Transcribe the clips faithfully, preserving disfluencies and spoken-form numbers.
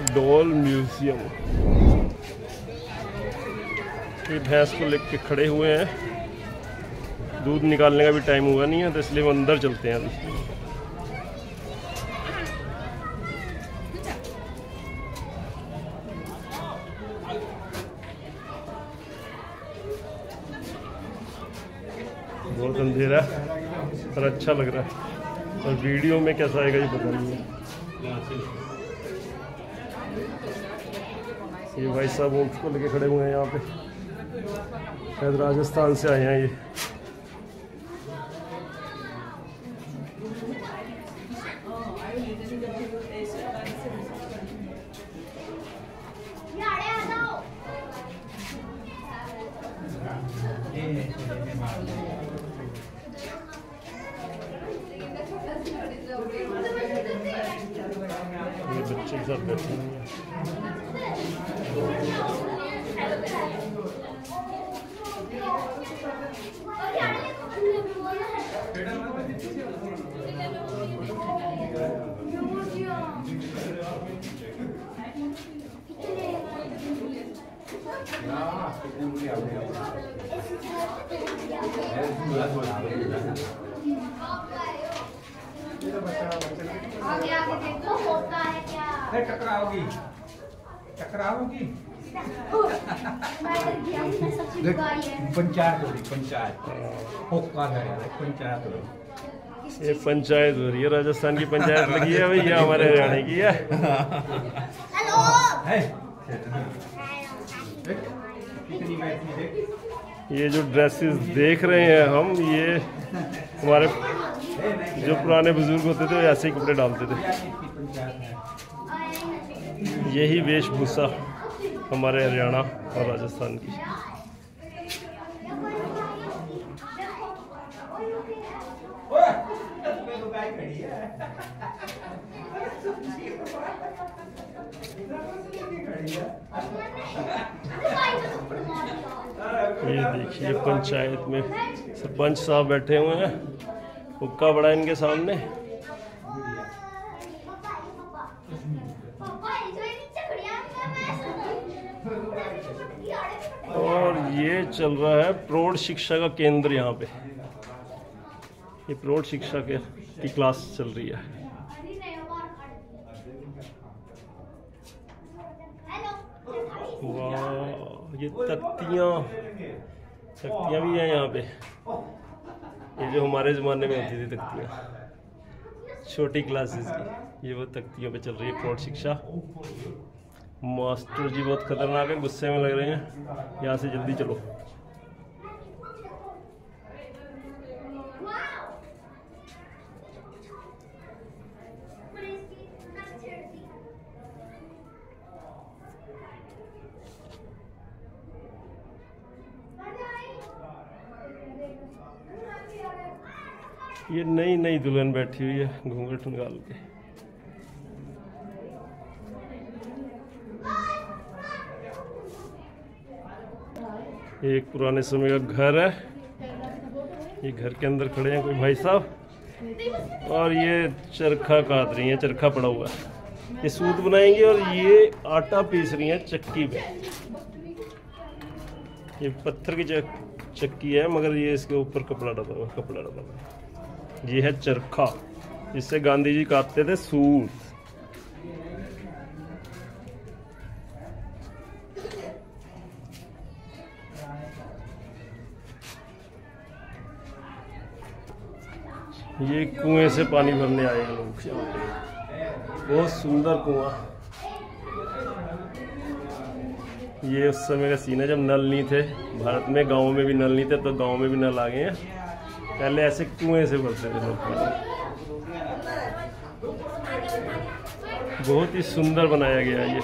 Doll museum. ये भैंस को लेके खड़े हुए हैं, दूध निकालने का भी टाइम हुआ नहीं है, तो इसलिए वो अंदर चलते हैं अभी। बहुत अंधेरा और अच्छा लग रहा है, और वीडियो में कैसा आएगा ये पता नहीं है। ये भाई साहब ऊँट को लेके खड़े हुए हैं यहाँ पे, शायद राजस्थान से आए हैं ये। ये बच्चे के साथ बैठे हुए हैं। आगे आगे देखो होता है क्या? टकराओगी टकराओगी पंचायत हो रही, पंचायत होका है पंचायत हो रही। ये पंचायत हो रही है, राजस्थान की पंचायत लगी है भाई, ये हमारे हरियाणा की है। ये जो ड्रेसेस देख रहे हैं हम, ये हमारे जो पुराने बुजुर्ग होते थे ऐसे ही कपड़े डालते थे। यही वेशभूषा हमारे हरियाणा और राजस्थान की। ये देखिए पंचायत में सरपंच साहब बैठे हुए हैं, हुक्का बड़ा इनके सामने। और ये चल रहा है प्रौढ़ शिक्षा का केंद्र। यहाँ पे ये प्रौढ़ शिक्षा के की क्लास चल रही है। वाह, ये तख्तियाँ तख्तियाँ भी हैं यहाँ पे। ये जो हमारे ज़माने में होती थी तख्तियाँ, छोटी क्लासेस की, ये वो तख्तियों पे चल रही है प्रौढ़ शिक्षा। मास्टर जी बहुत खतरनाक है, गुस्से में लग रहे हैं, यहाँ से जल्दी चलो। ये नई नई दुल्हन बैठी हुई है घूंघट निकाल के। एक पुराने समय का घर है, ये घर के अंदर खड़े हैं कोई भाई साहब, और ये चरखा काट रही हैं, चरखा पड़ा हुआ है, ये सूत बनाएंगे और ये आटा पीस रही हैं चक्की पे। ये पत्थर की चक्की है, मगर ये इसके ऊपर कपड़ा डला हुआ कपड़ा डला हुआ ये है चरखा, जिससे गांधी जी काटते थे सूत। ये कुएं से पानी भरने आए हैं लोग यहाँ पे, बहुत सुंदर कुआं। ये उस समय का सीन है जब नल नहीं थे भारत में, गाँव में भी नल नहीं थे, तो गाँव में भी नल आ गए हैं। पहले ऐसे कुएं से भरते थे लोग पानी। बहुत ही सुंदर बनाया गया ये।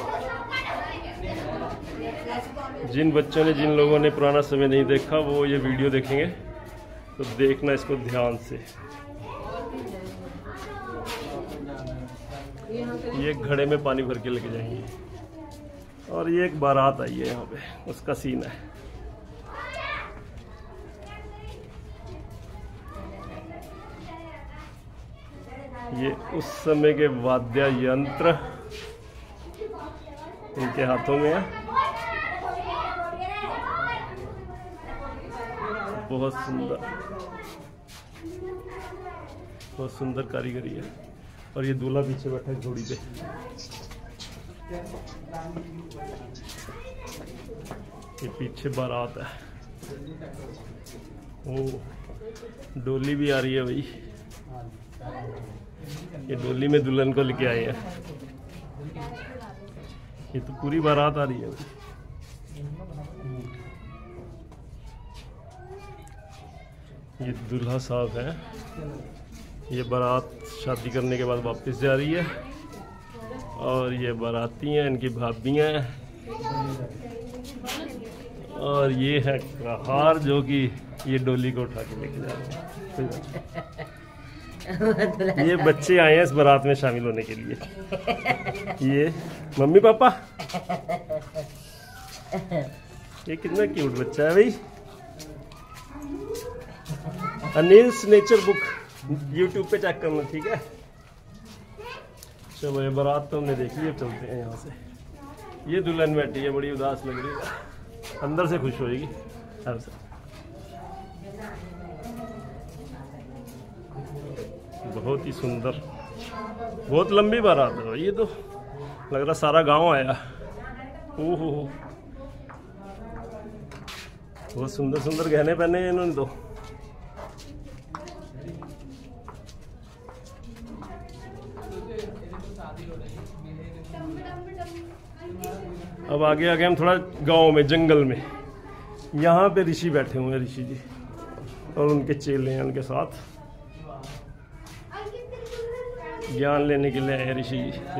जिन बच्चों ने जिन लोगों ने पुराना समय नहीं देखा वो ये वीडियो देखेंगे, तो देखना इसको ध्यान से। ये घड़े में पानी भर के लेके जाएंगे, और ये एक बारात आई है यहाँ पे, उसका सीन है। ये उस समय के वाद्य यंत्र, इनके हाथों में है। बहुत सुंदर, बहुत सुंदर कारीगरी है। और ये दूल्हा पीछे बैठा है घोड़ी पे। ये पीछे बारात है। ओ डोली भी आ रही है भाई। ये डोली में दुल्हन को लेके आए हैं। ये तो पूरी बारात आ रही है भाई। ये दूल्हा साहब है। ये बारात शादी करने के बाद वापस जा रही है। और ये बाराती हैं, इनकी भाभियाँ हैं। और ये है कहार जो कि ये डोली को उठा के लेके जा रहे हैं। ये बच्चे आए हैं इस बारात में शामिल होने के लिए। ये मम्मी पापा, ये कितना क्यूट बच्चा है भाई। अनिल्स नेचर बुक यूट्यूब पे चेक करना, ठीक है। चलो ये बारात तो हमने देखी, अब चलते हैं यहाँ से। ये दुल्हन बैठी है, बड़ी उदास लग रही है, अंदर से खुश होएगी हर से। बहुत ही सुंदर, बहुत लंबी बारात है ये तो। लग रहा सारा गांव आया। ओहो, बहुत सुंदर सुंदर गहने पहने हैं इन्होंने तो। अब आगे आगे हम थोड़ा गांव में, जंगल में। यहाँ पे ऋषि बैठे हुए हैं, ऋषि जी और उनके चेले हैं, उनके साथ ज्ञान लेने के लिए आए ऋषि जी से।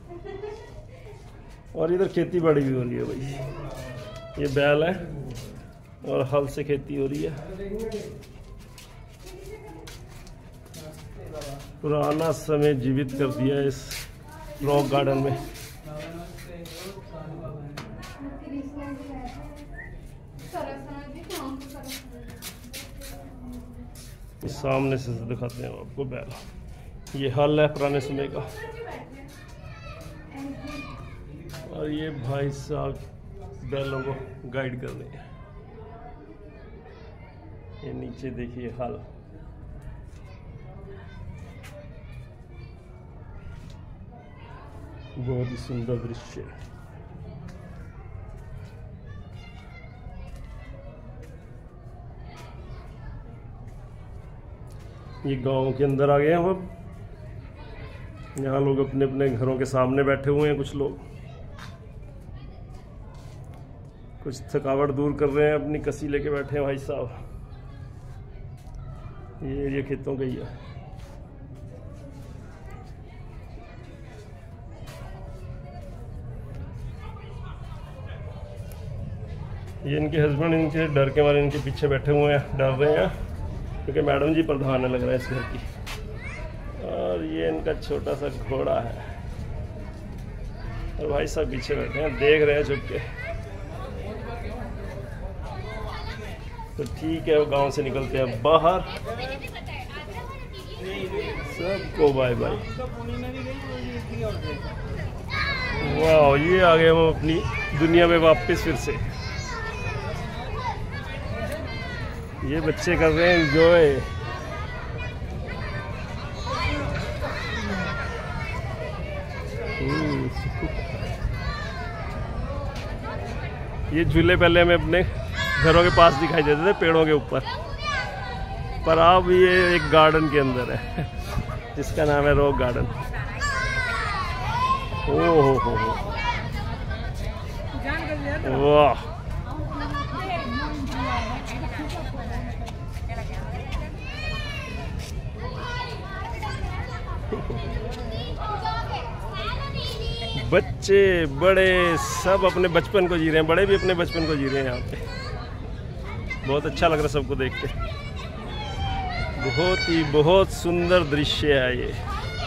और इधर खेती बाड़ी भी हो रही है भाई। ये बैल है और हल से खेती हो रही है। पुराना समय जीवित कर दिया है इस रॉक गार्डन में। इस सामने से दिखाते हैं आपको बैल। ये हल है पुराने समय का। और ये भाई साहब बैलों को गाइड कर रहे हैं। ये नीचे देखिए हल। बहुत ही सुंदर दृश्य है। ये गांव के अंदर आ गए हैं हम अब। यहाँ लोग अपने अपने घरों के सामने बैठे हुए हैं। कुछ लोग कुछ थकावट दूर कर रहे हैं, अपनी कसी लेके बैठे हैं भाई साहब। ये एरिया खेतों का ही है। ये इनके हस्बैंड इनके डर के मारे इनके पीछे बैठे हुए हैं, डर रहे हैं क्योंकि मैडम जी प्रधान है लग रहा है इस घर की। और ये इनका छोटा सा घोड़ा है। और भाई साहब पीछे बैठे हैं, देख रहे हैं चुप के। तो ठीक है, वो गांव से निकलते हैं बाहर। सबको बाय बाय। वाह, ये आ गए हम अपनी दुनिया में वापस फिर से। ये बच्चे कर रहे हैं एंजॉय। ये झूले पहले हमें अपने घरों के पास दिखाई देते थे, पेड़ों के ऊपर, पर अब ये एक गार्डन के अंदर है जिसका नाम है रॉक गार्डन। ओह हो हो, वाह। बच्चे बड़े सब अपने बचपन को जी रहे हैं, बड़े भी अपने बचपन को जी रहे हैं यहाँ पे। बहुत अच्छा लग रहा है सबको देख के। बहुत ही बहुत सुंदर दृश्य है ये।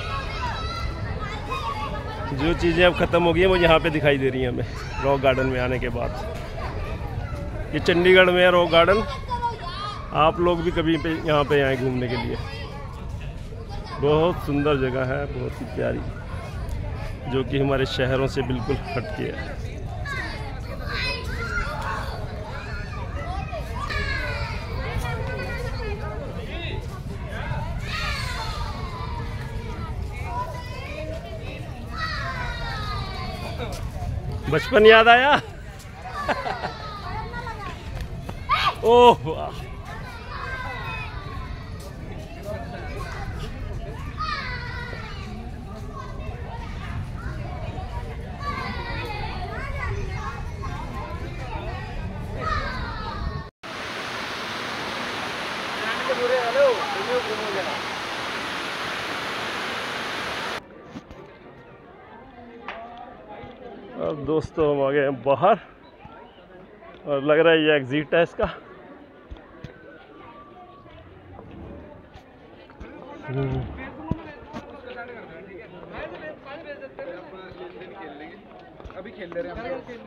जो चीज़ें अब ख़त्म हो गई हैं वो यहाँ पे दिखाई दे रही हैं हमें रॉक गार्डन में आने के बाद। ये चंडीगढ़ में है रॉक गार्डन। आप लोग भी कभी पे यहाँ पे आए घूमने के लिए। बहुत सुंदर जगह है, बहुत ही प्यारी, जो कि हमारे शहरों से बिल्कुल हटके है। बचपन याद आया। ओह वाह, अब दोस्तों हम आ गए हैं बाहर और लग रहा है ये एग्जिट है इसका। अभी खेल ले रहे हैं।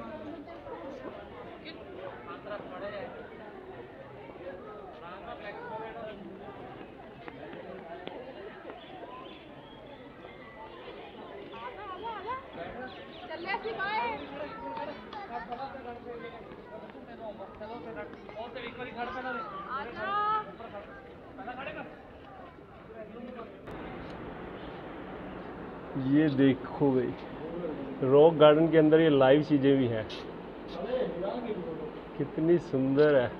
ये देखो भाई, रॉक गार्डन के अंदर ये लाइव चीजें भी हैं, कितनी सुंदर है।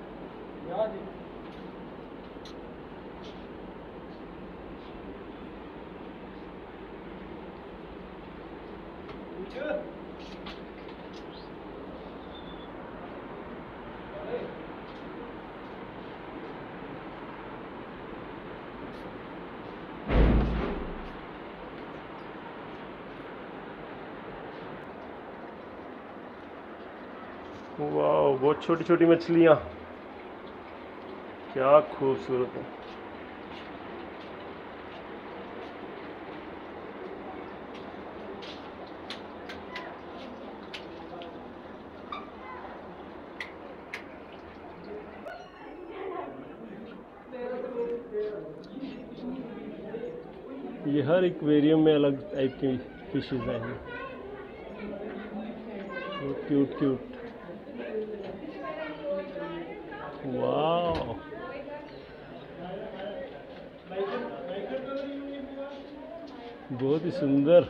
वाह, बहुत छोटी छोटी मछलियाँ, क्या खूबसूरत है। ये हर एक्वेरियम में अलग टाइप की फिशेस हैं, क्यूट क्यूट। वाह, बहुत ही सुंदर।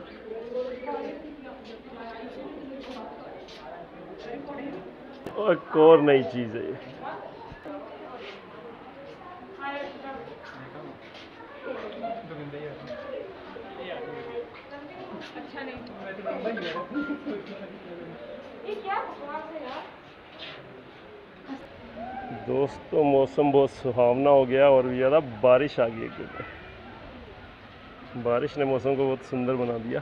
और एक और नई चीज है ये, दोस्तों मौसम बहुत सुहावना हो गया और भी ज़्यादा बारिश आ गई एकदम। बारिश ने मौसम को बहुत सुंदर बना दिया।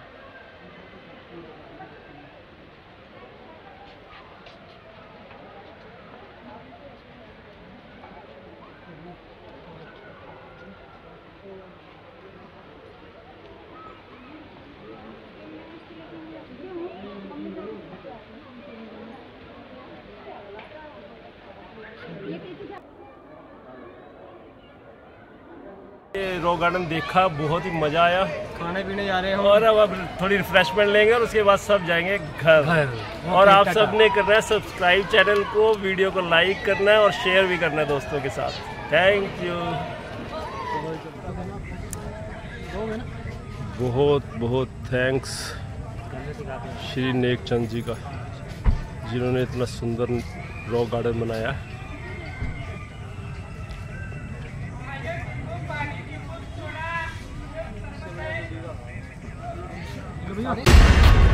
रॉक गार्डन देखा, बहुत ही मजा आया। खाने पीने जा रहे हैं और अब अब थोड़ी रिफ्रेशमेंट लेंगे और उसके बाद सब जाएंगे घर, घर। और आप सब ने करना है सब्सक्राइब चैनल को, वीडियो को लाइक करना है और शेयर भी करना है दोस्तों के साथ। थैंक यू, बहुत बहुत थैंक्स श्री नेक चंद जी का, जिन्होंने इतना सुंदर रॉक गार्डन बनाया। अरे